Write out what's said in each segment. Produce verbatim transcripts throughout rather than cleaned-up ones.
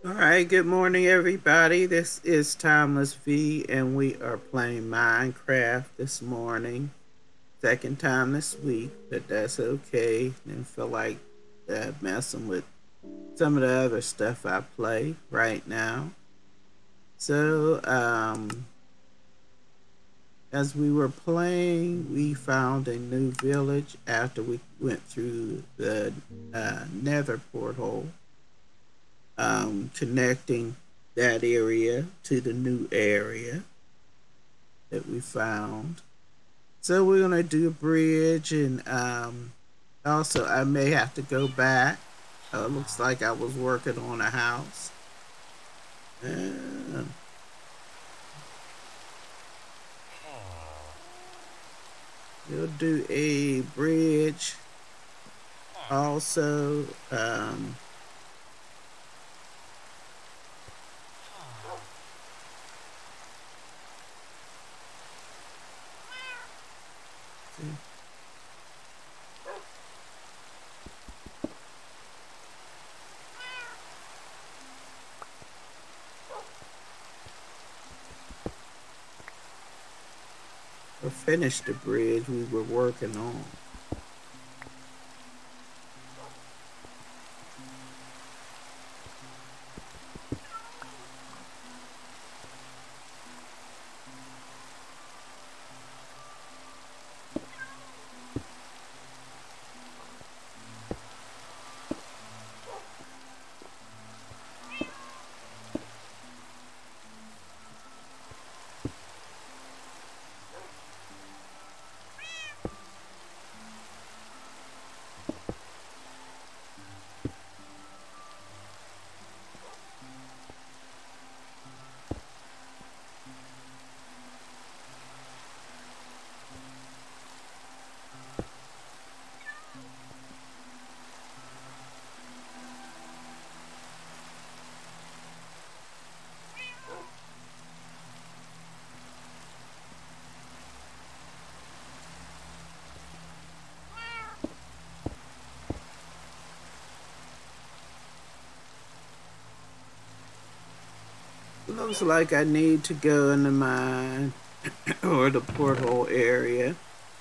All right, good morning, everybody. This is Timeless V, and we are playing Minecraft this morning. Second time this week, but that's okay. Didn't feel like uh, messing with some of the other stuff I play right now. So, um, as we were playing, we found a new village after we went through the uh, Nether portal, um, connecting that area to the new area that we found. So we're gonna do a bridge, and um, also I may have to go back. Uh, looks like I was working on a house. Uh, we'll do a bridge. Also, um, we'll finish the bridge we were working on. Looks like I need to go in the mine or the porthole area,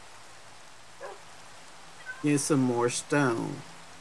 get some more stone.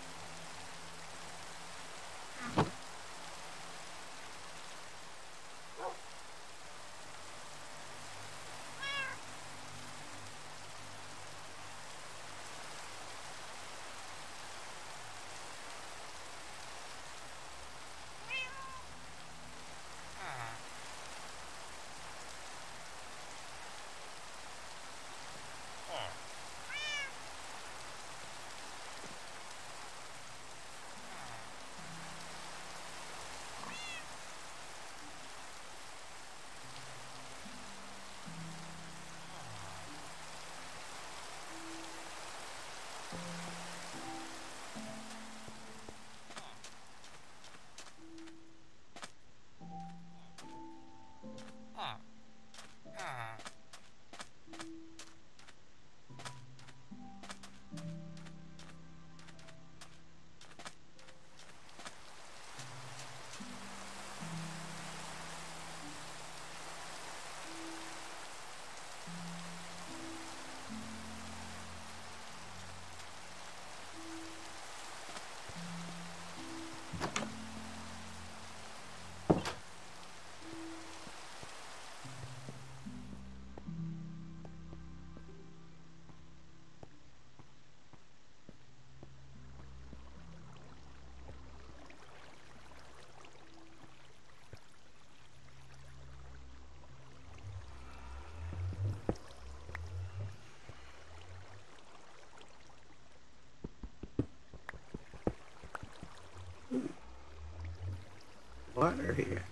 Water here.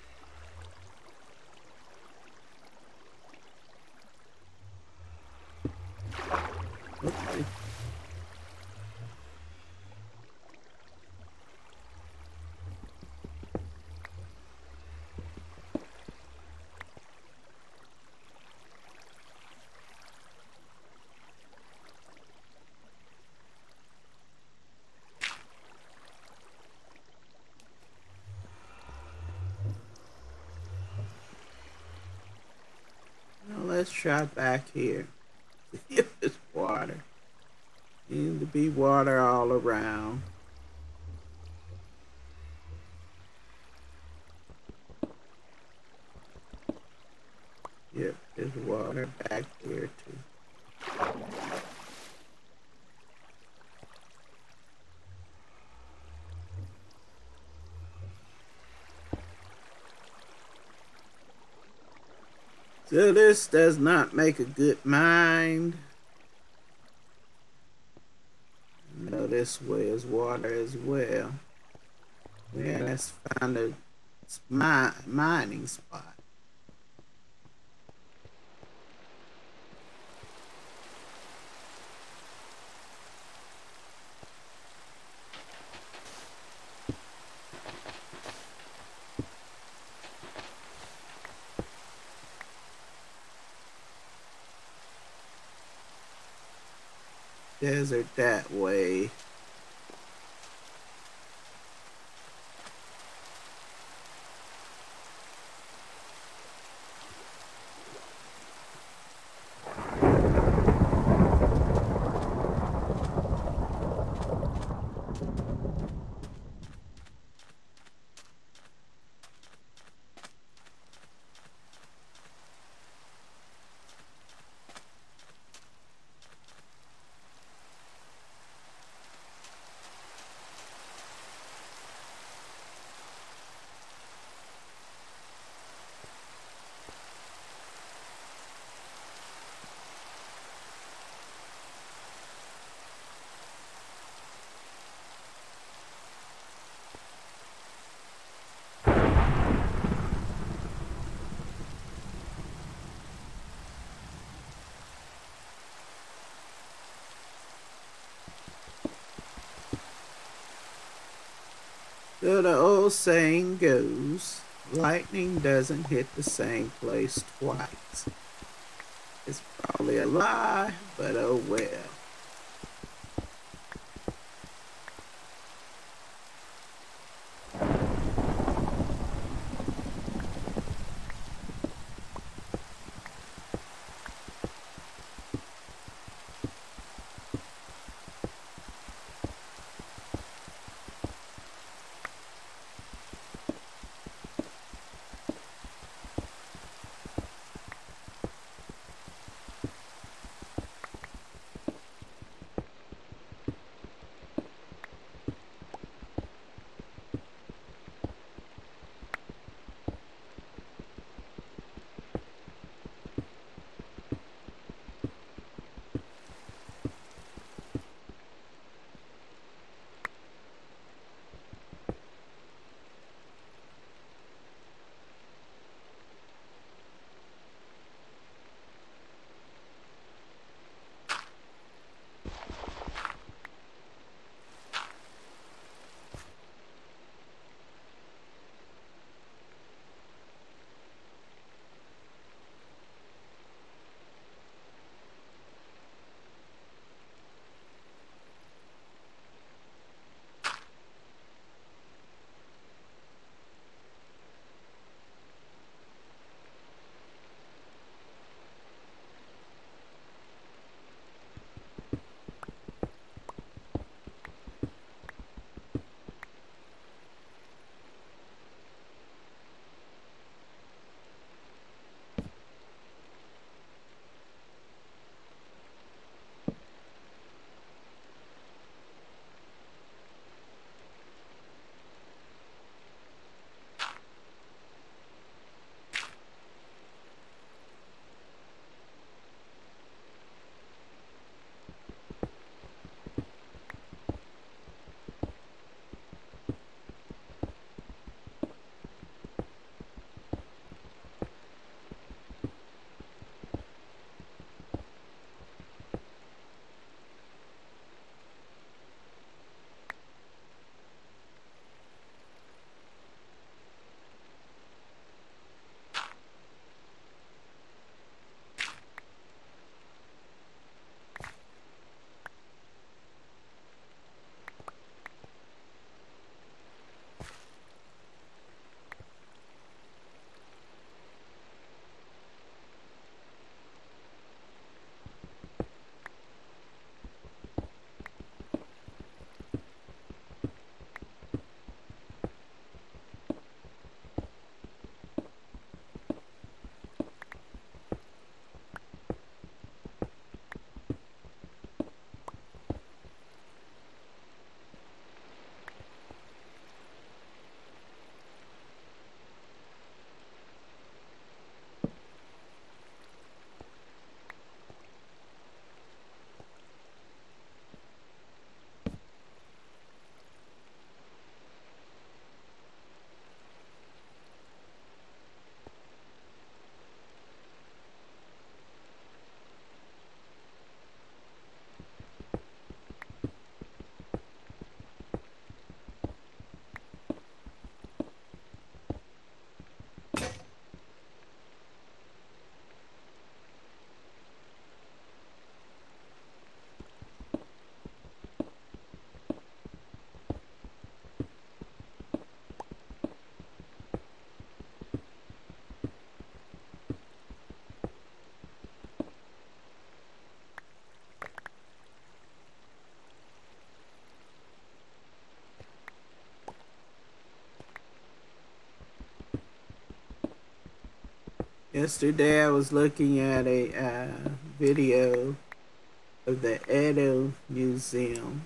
Okay. let's try back here. If it's water. Seems to be water all around. Yep, there's water back there too. So this does not make a good mind. No, this way is water as well. Yeah, let's find a mi mining spot. Desert that way. So the old saying goes, lightning doesn't hit the same place twice. It's probably a lie, but oh well. Yesterday I was looking at a uh, video of the Edo Museum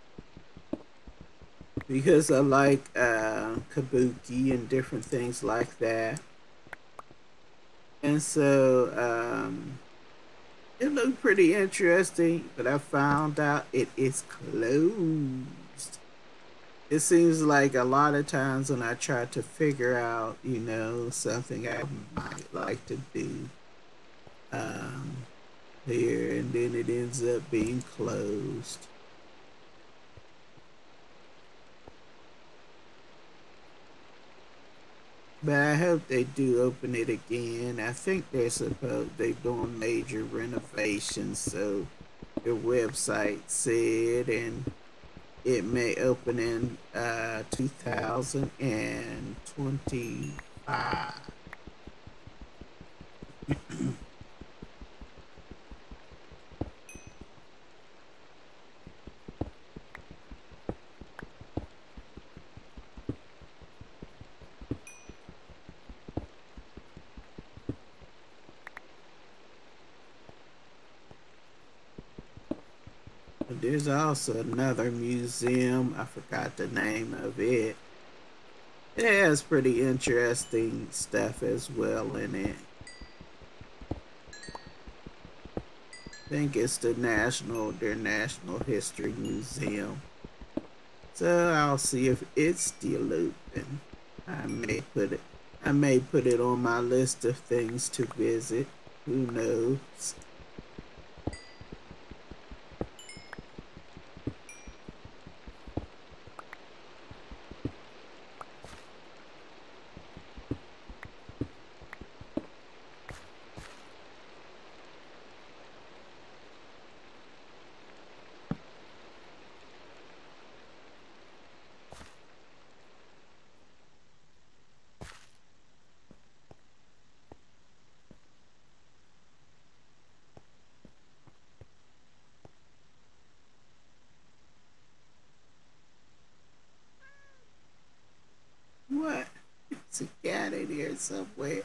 because I like uh, kabuki and different things like that. And so um, it looked pretty interesting, but I found out it is closed. It seems like a lot of times when I try to figure out, you know, something I might like to do um, here, and then it ends up being closed. But I hope they do open it again. I think they're supposed they're doing major renovations, so their website said, and it may open in uh, two thousand twenty-five. But there's also another museum. I forgot the name of it. It has pretty interesting stuff as well in it. I think it's the National, their National History Museum. So I'll see if it's still open. I may put it I may put it on my list of things to visit. Who knows? What? It's a cat in here somewhere.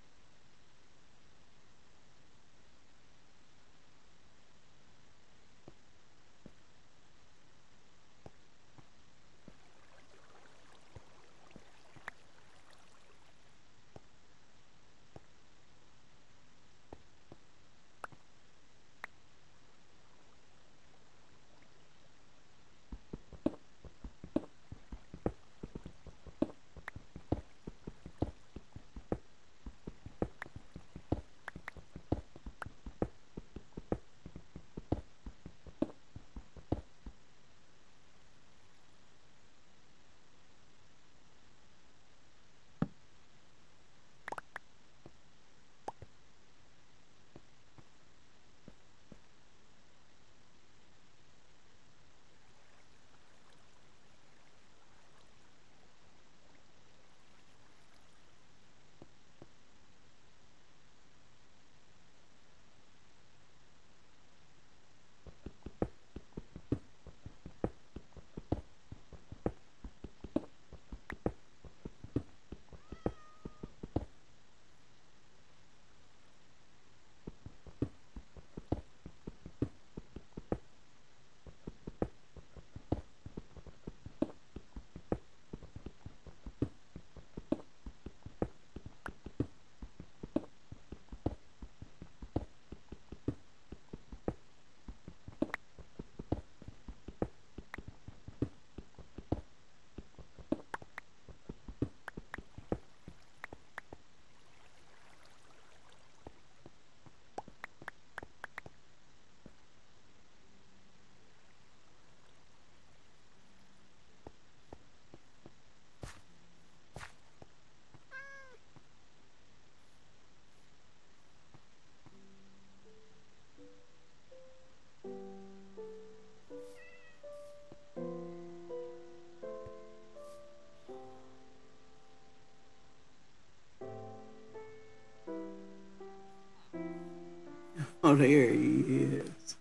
Oh, there he is.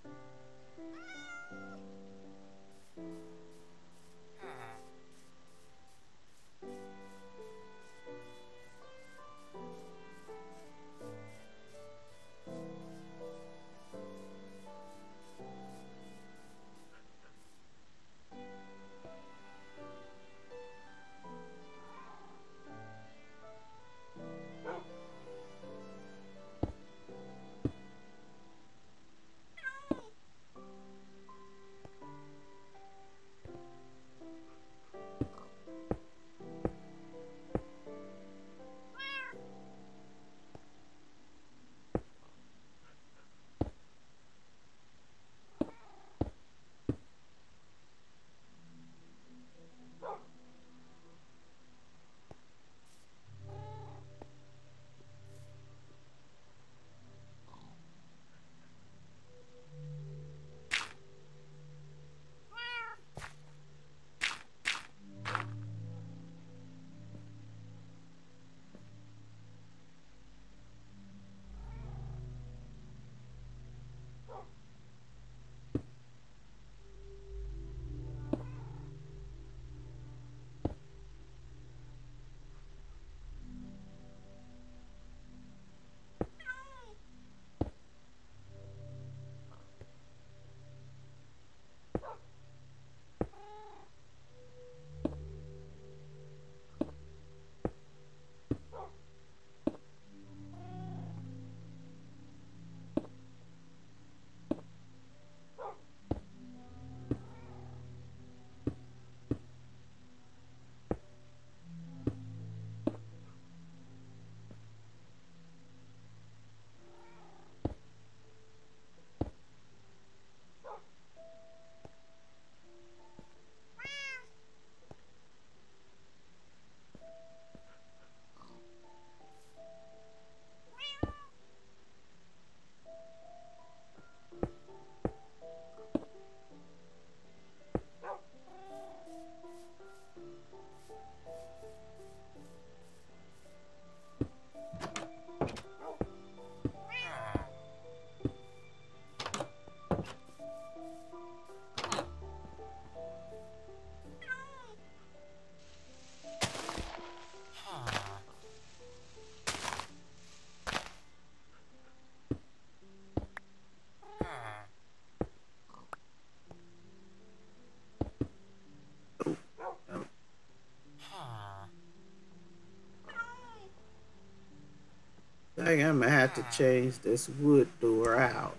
I think I'm gonna have to change this wood door out.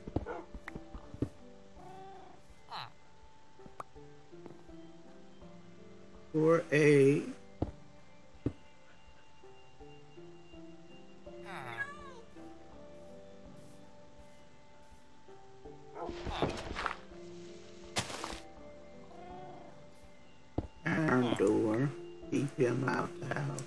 For a iron door, keep him out the house.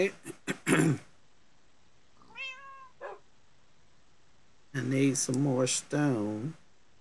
Okay. I need some more stone.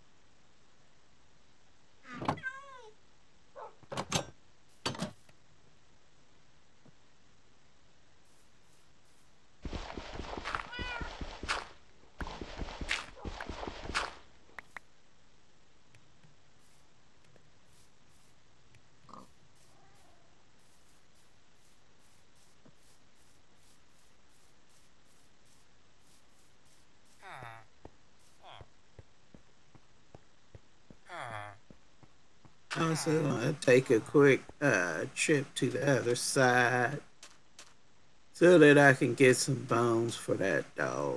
Also, I'll take a quick uh, trip to the other side so that I can get some bones for that dog.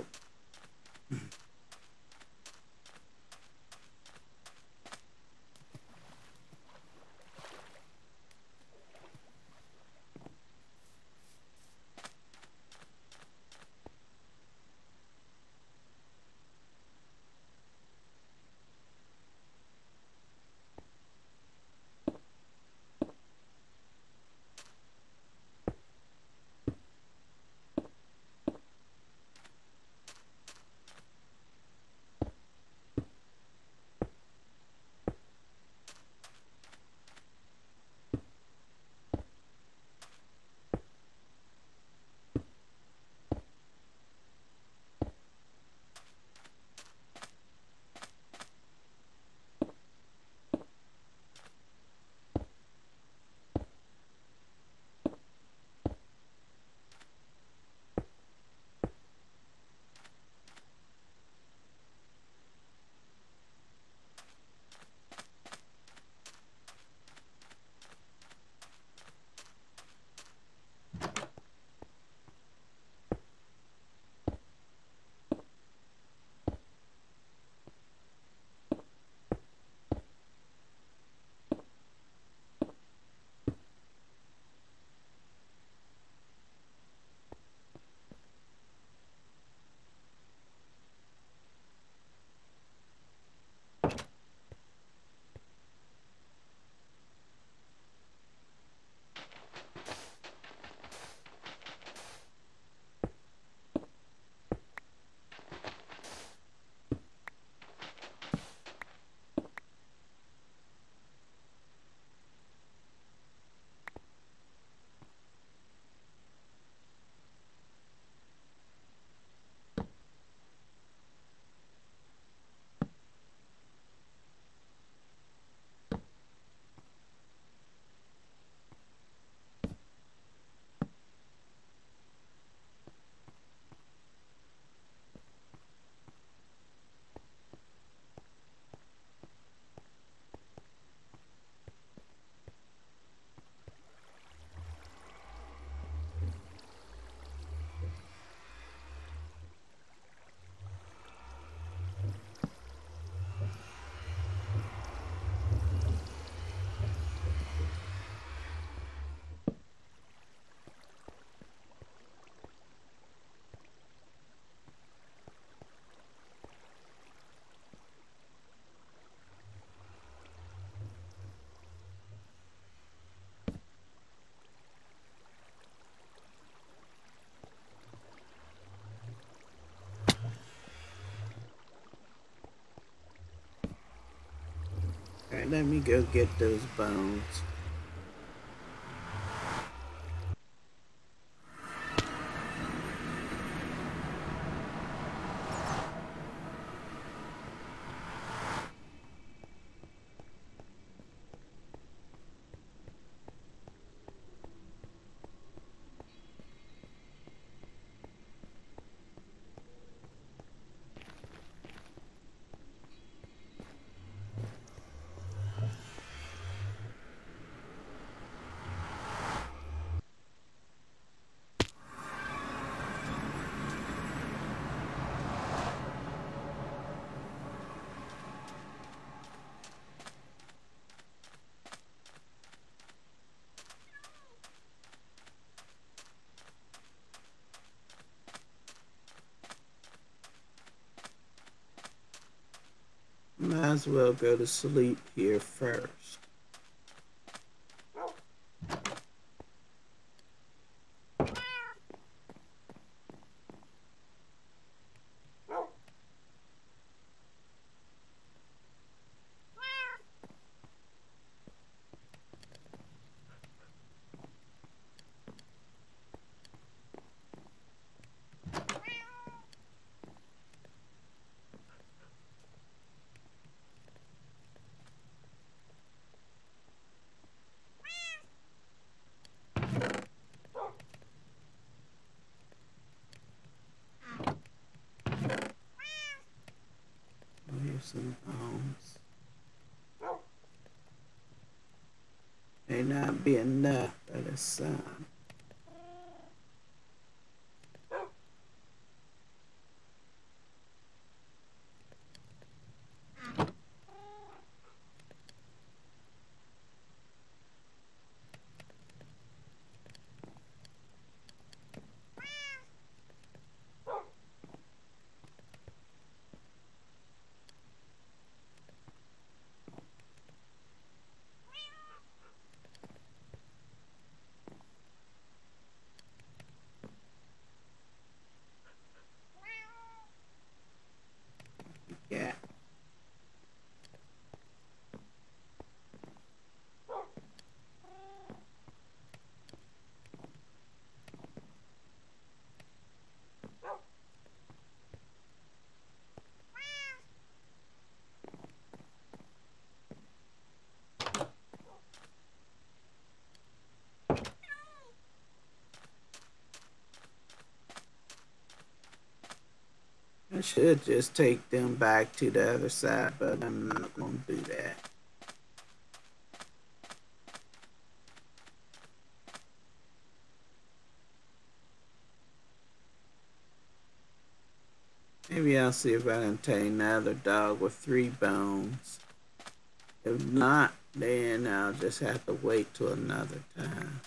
All right, let me go get those bones. Might as well go to sleep here first. not be enough for the sun. Yeah. I should just take them back to the other side, but I'm not going to do that. Maybe I'll see if I can tame another dog with three bones. If not, then I'll just have to wait till another time.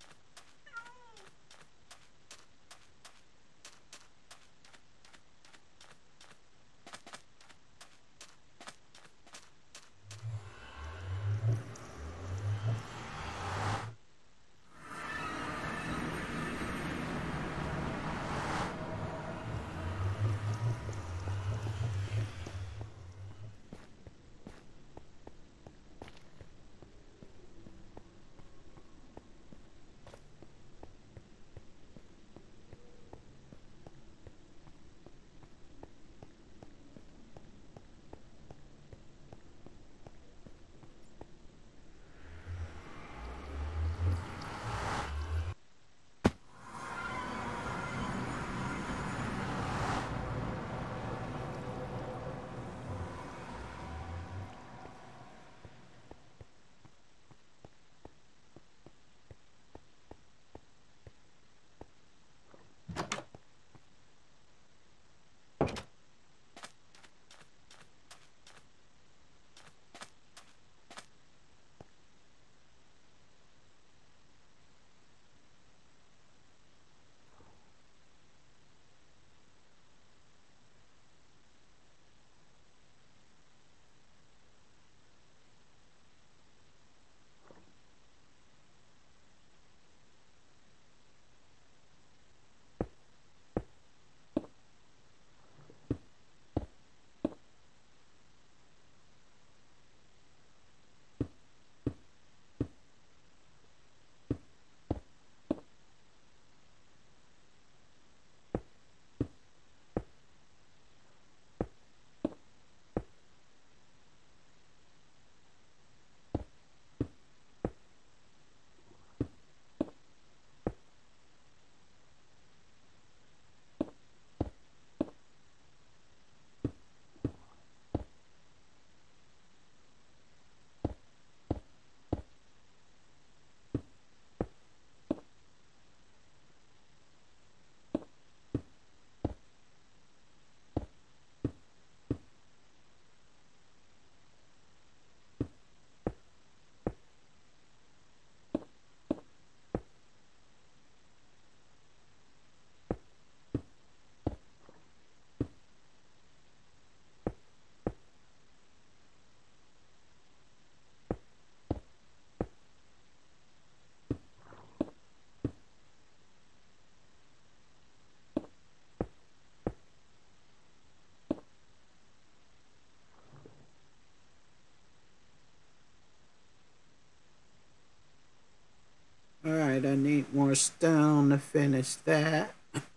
All right, I need more stone to finish that.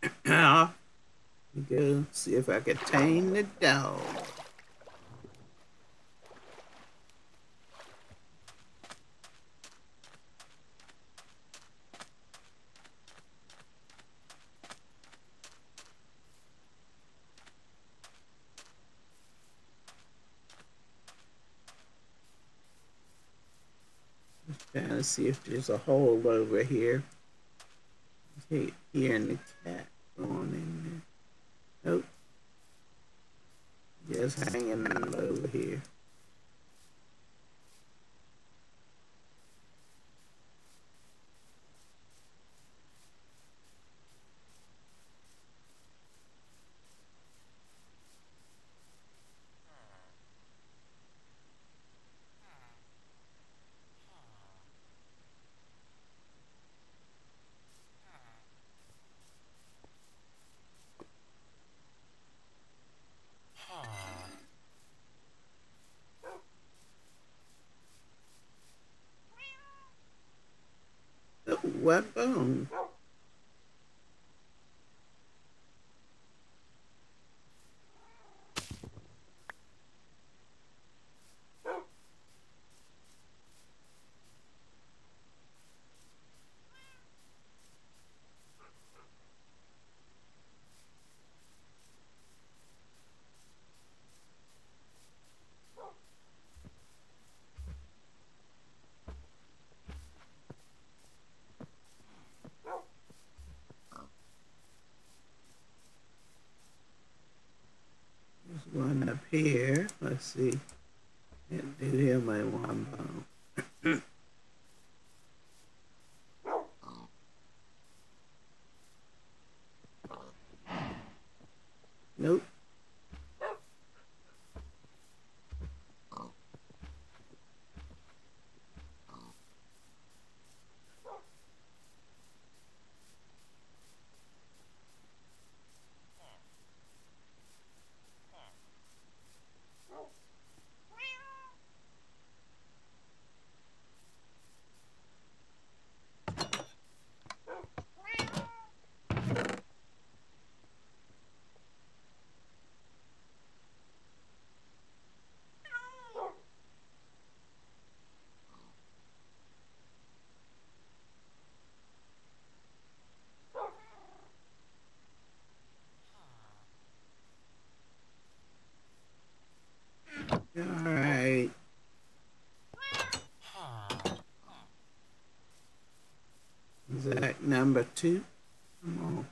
Go see if I can tame the dog. Trying to see if there's a hole over here. Okay, hearing the cat going in there. Nope, just hanging out over here. What bone? There's one up here. Let's see. Can't do him my one bone. Nope. All right. Zach number two. Come on.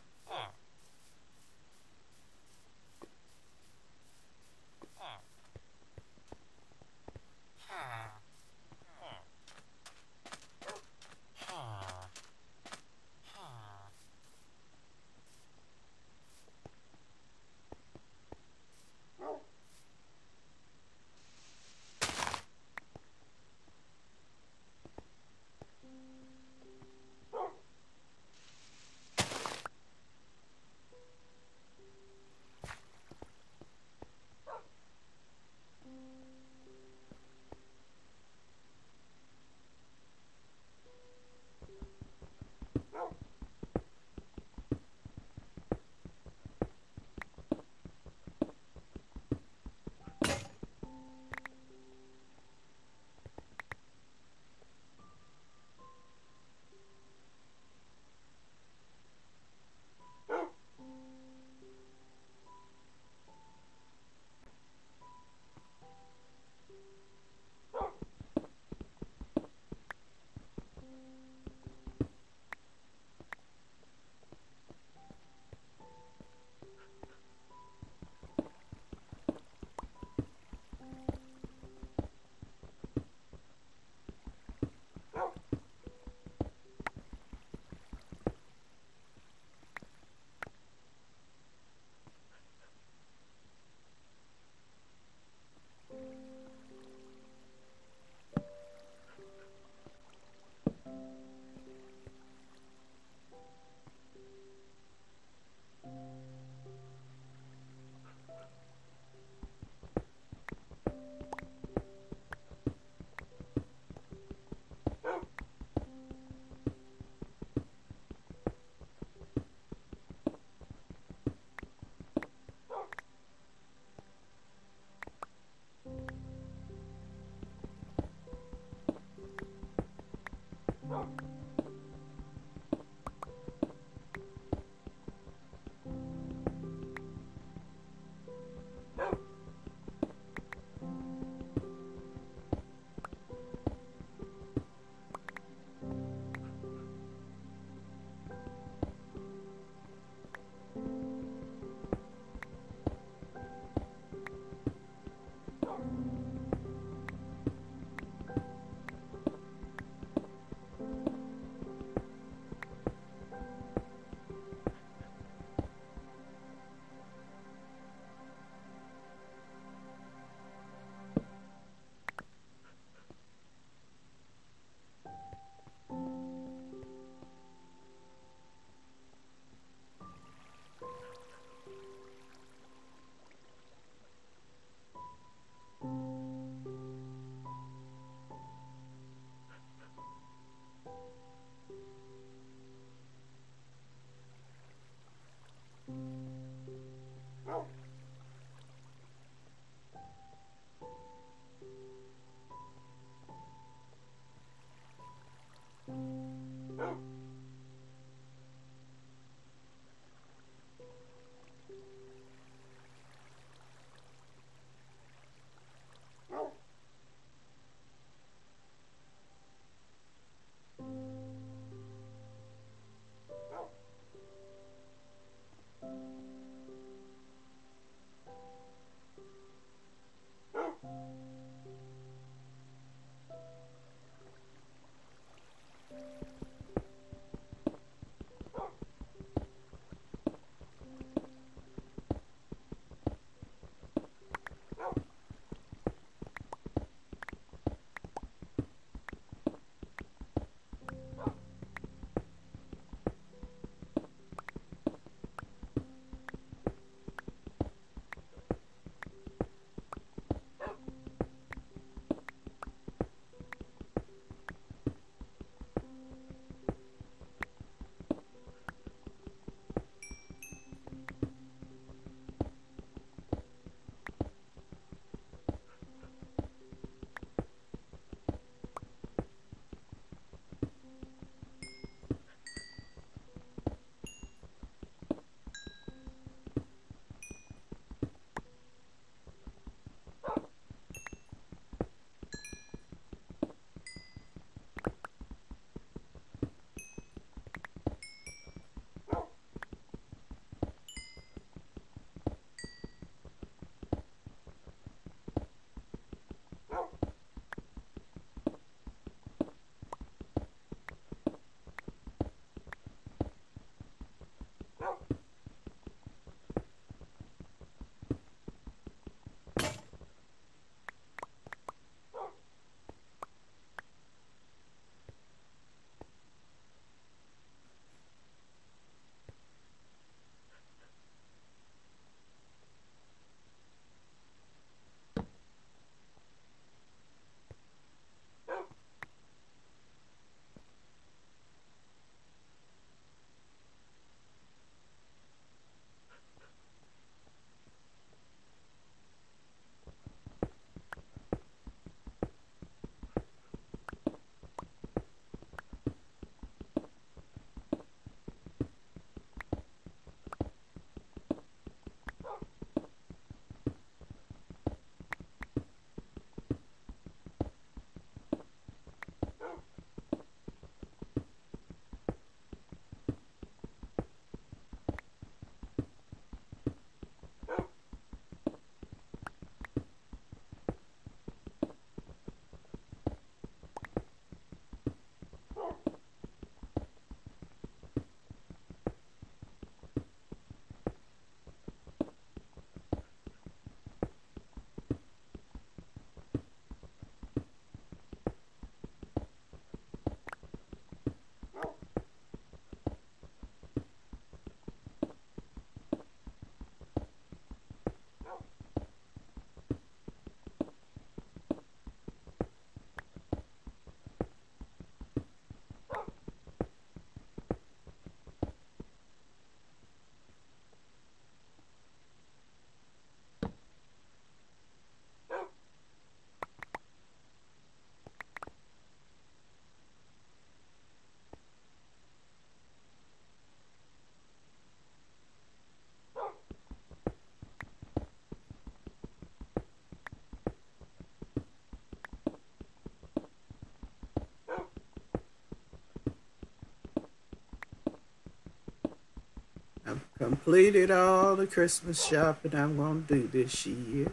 I've completed all the Christmas shopping I'm going to do this year.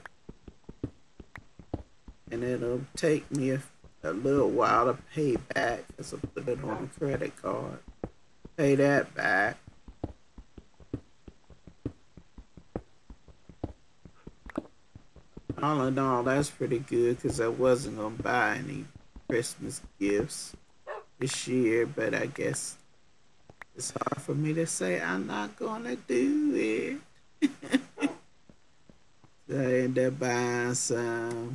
And it'll take me a, a little while to pay back because I put it on a credit card. Pay that back. All in all, that's pretty good because I wasn't going to buy any Christmas gifts this year, but I guess it's hard for me to say I'm not going to do it. So I end up buying some.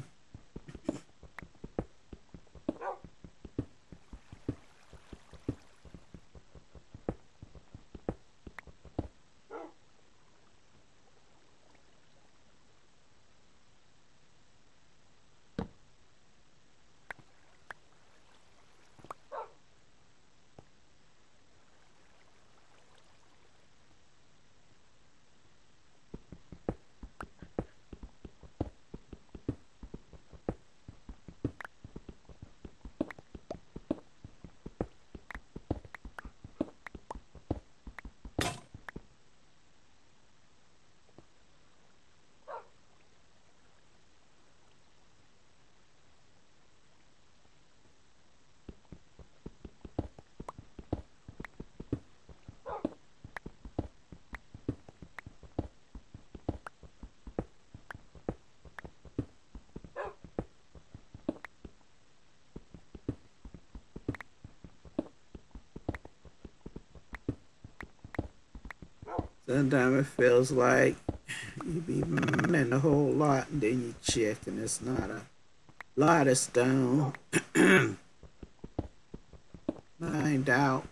Sometimes it feels like you be mining a whole lot and then you check and it's not a lot of stone mined out.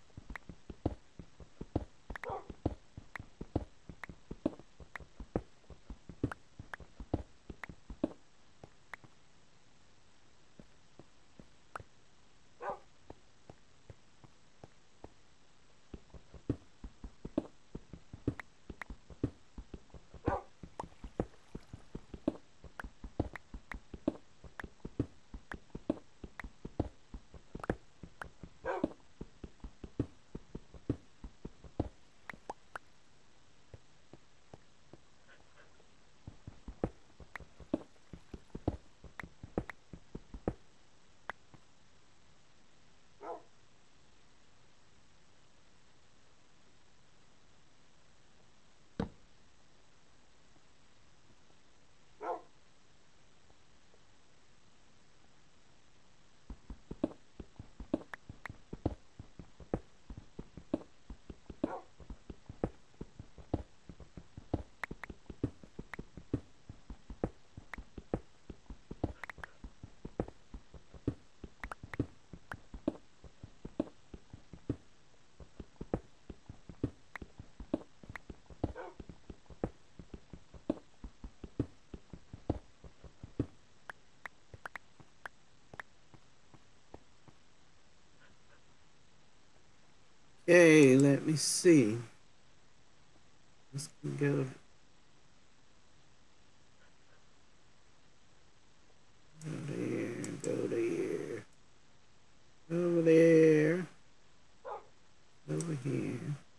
Okay, let me see. Let's go, go there, go there, over there, over here.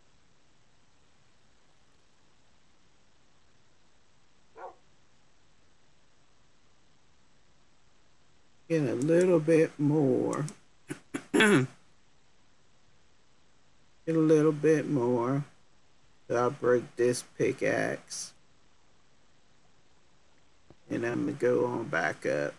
Get a little bit more. Get a little bit more. So I'll break this pickaxe. And I'm gonna go on back up.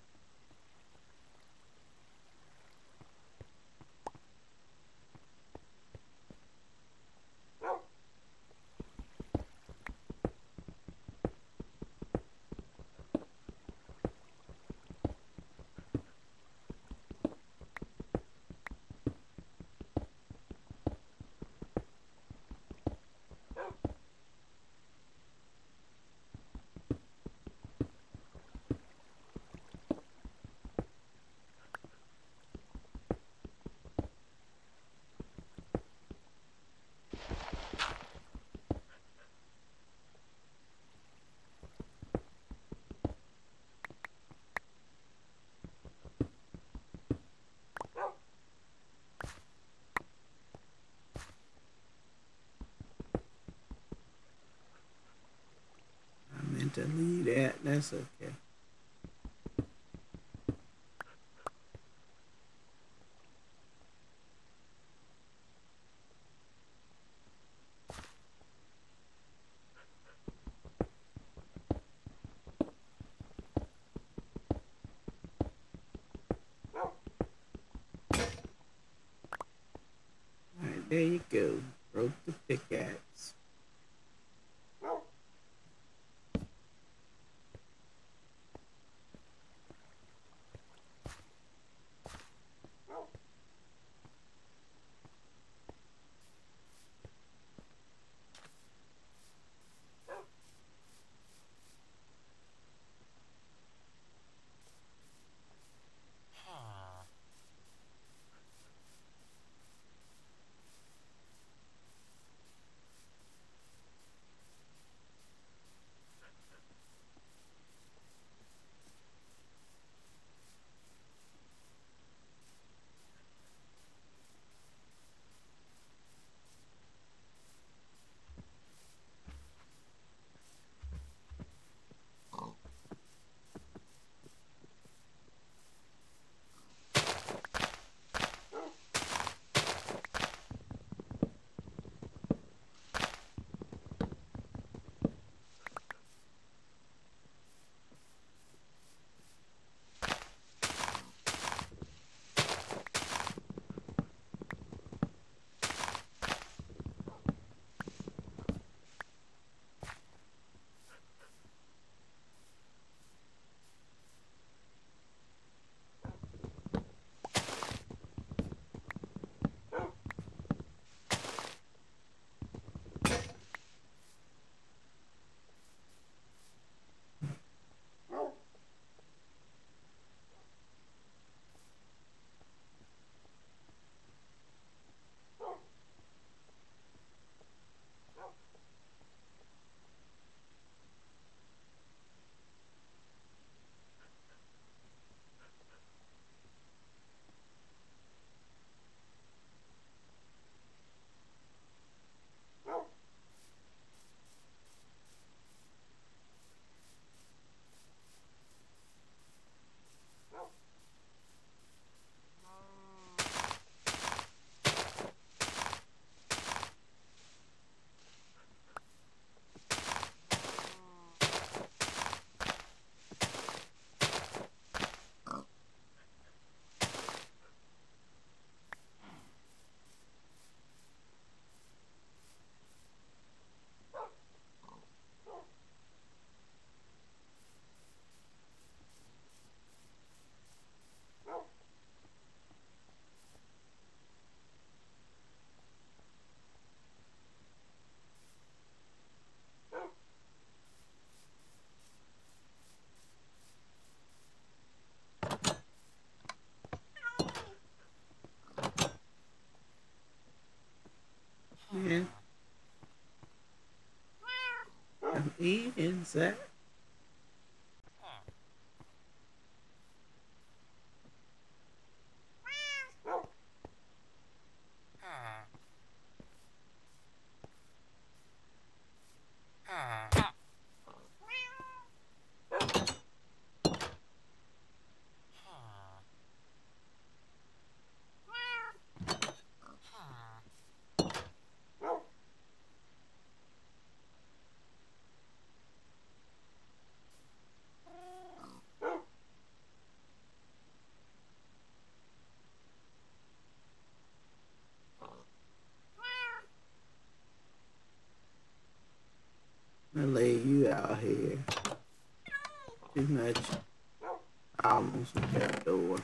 I meant to leave that. That's okay. Alright, there you go. Broke the pickaxe. I'm eating that. I'm gonna lay you out here. Too much. I almost at that door.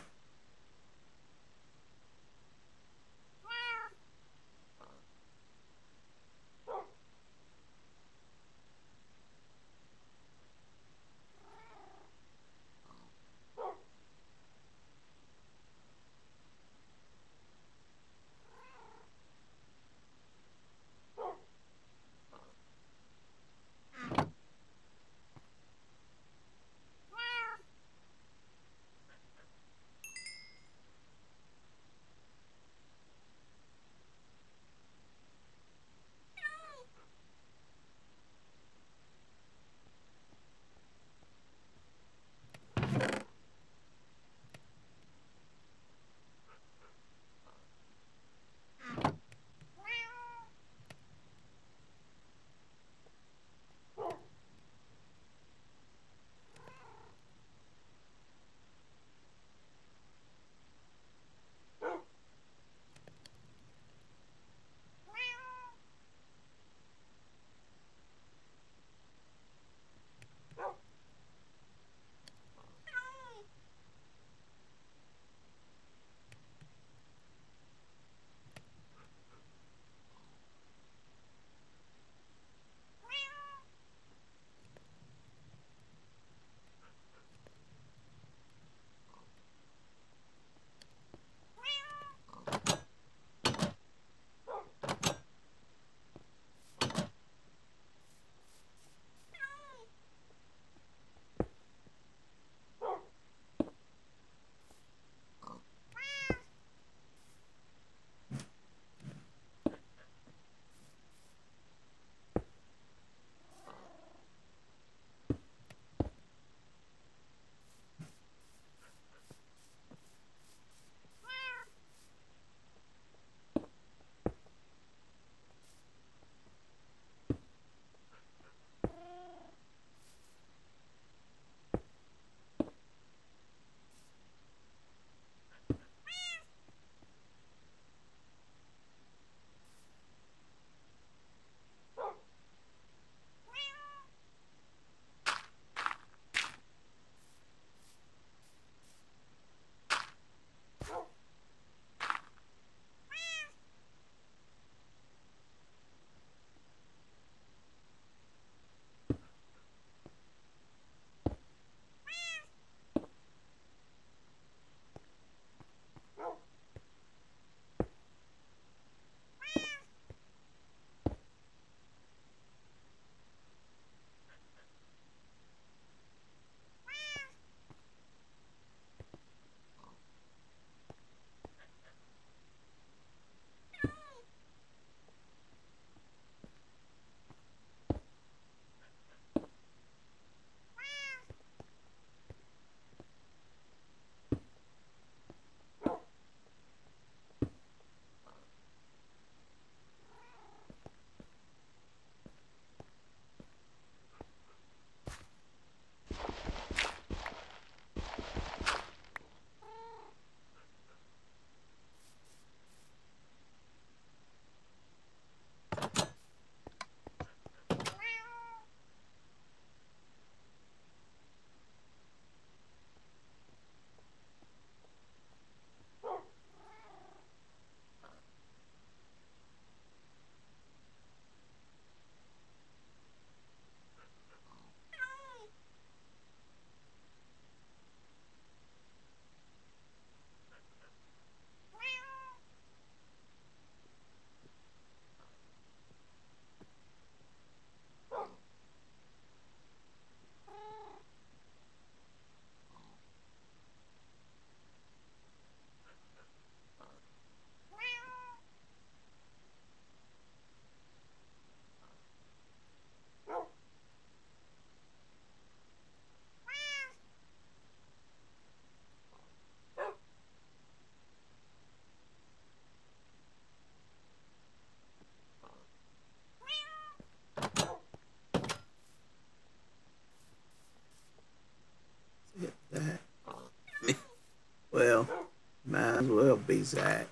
be exact.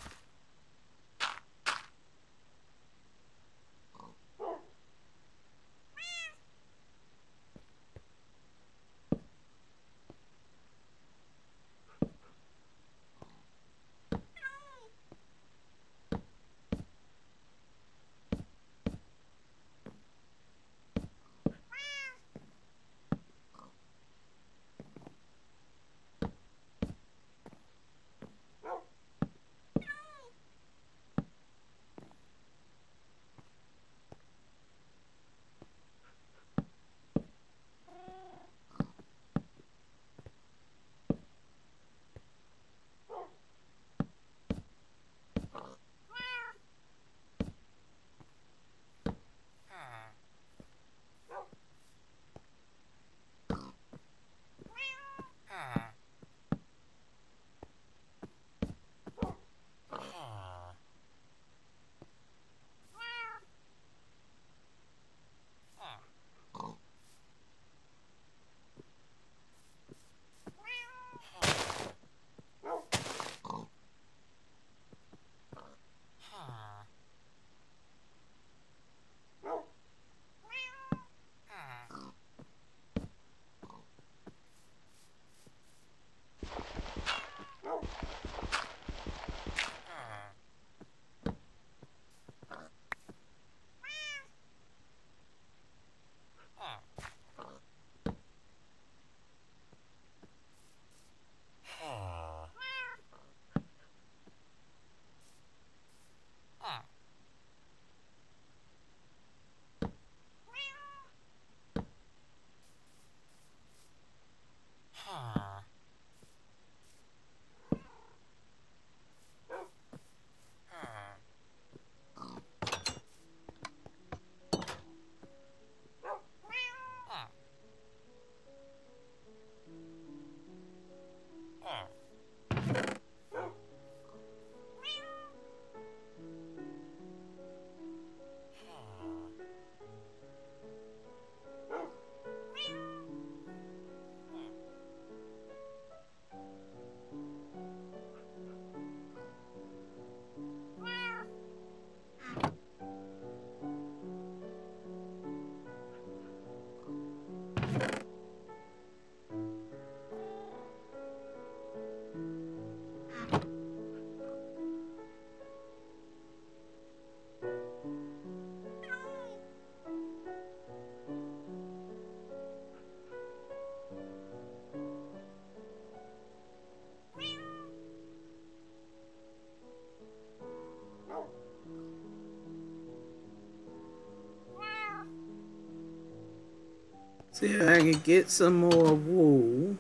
See if I can get some more wool.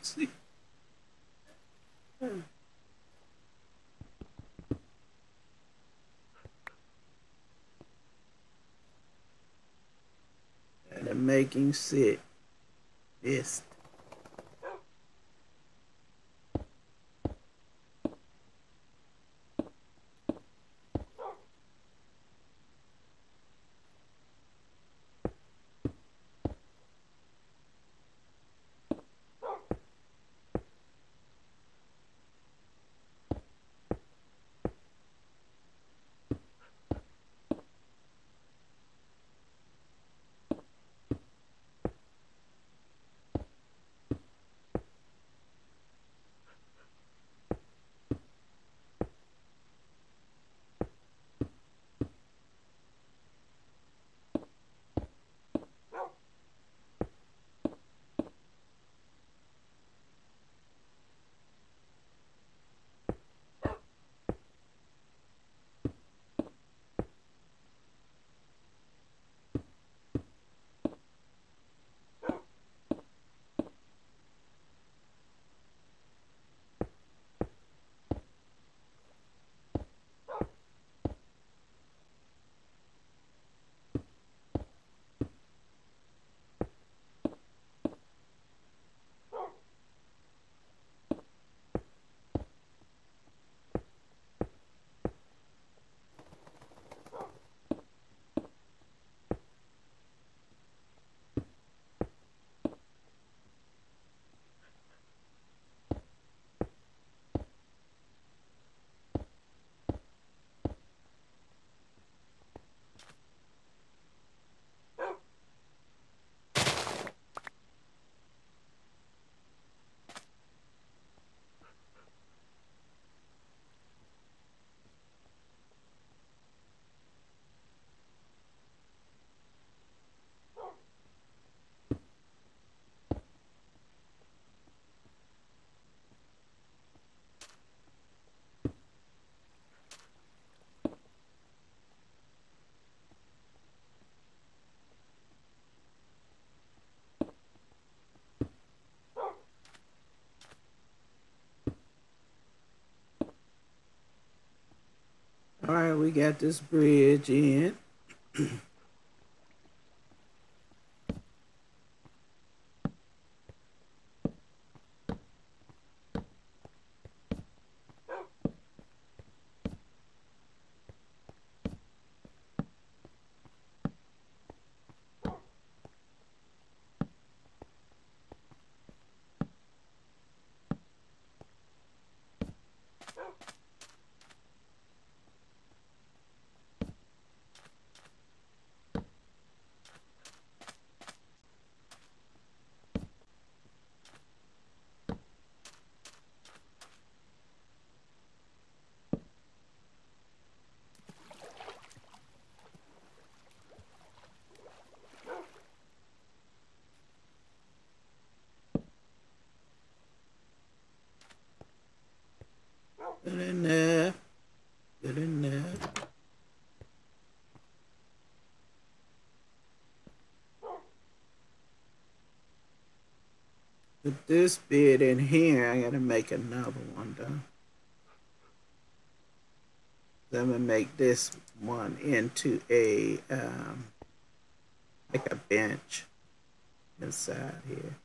See? And I'm making sick. Missed. All right, we got this bridge in. Get in there. Get in there. With this bit in here, I gotta make another one though. So I'm gonna make this one into a um, like a bench inside here.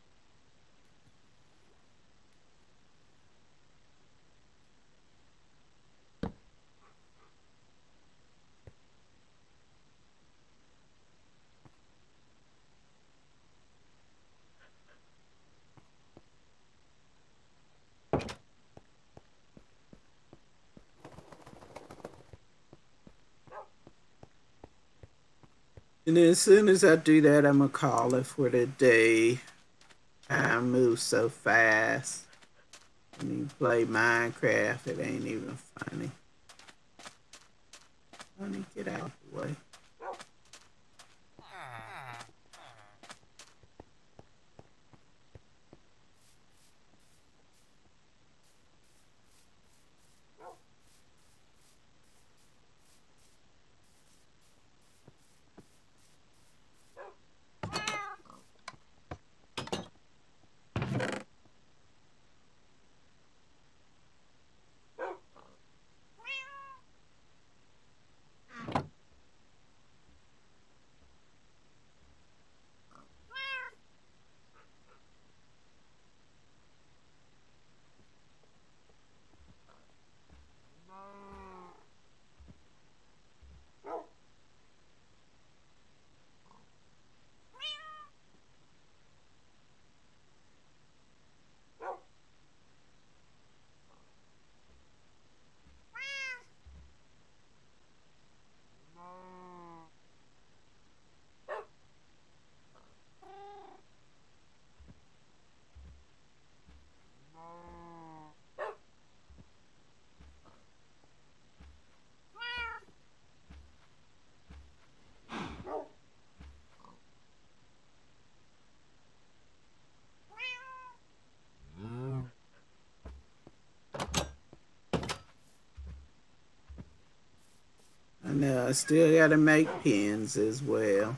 And then as soon as I do that, I'm gonna call it for the day. I move so fast. When you play Minecraft, it ain't even funny. Honey, get out of the way. And uh, still got to make pins as well.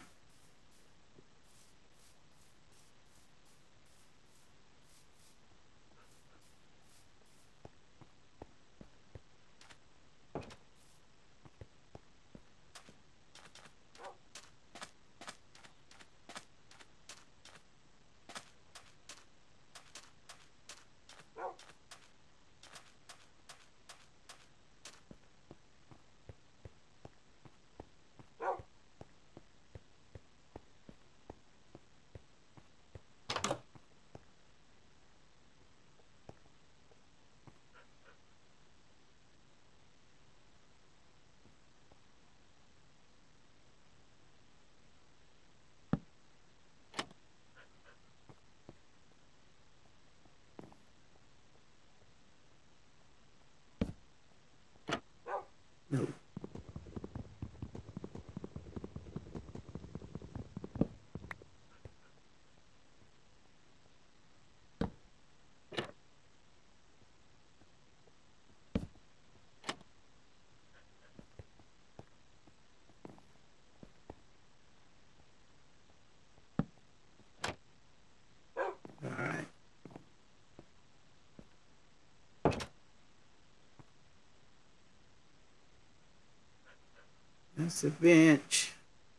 No. All right. That's a bench.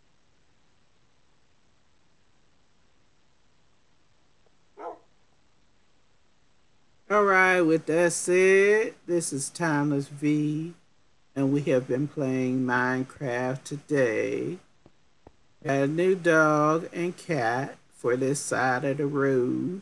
All right, with that said, this is Timeless V, and we have been playing Minecraft today. Got a new dog and cat for this side of the road.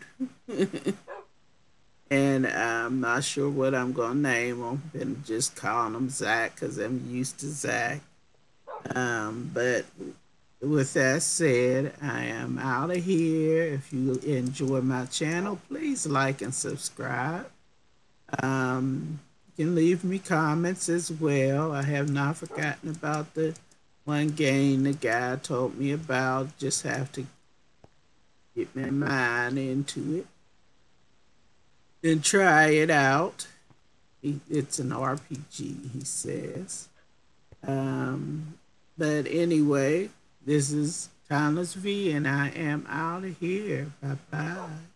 And I'm not sure what I'm going to name them. Been just calling them Zach because I'm used to Zach. Um, but with that said, I am out of here. If you enjoy my channel, please like and subscribe. Um, you can leave me comments as well. I have not forgotten about the one game the guy told me about. Just have to get my mind into it and try it out. It's an R P G, he says. Um, but anyway, this is Timeless V, and I am out of here. Bye bye.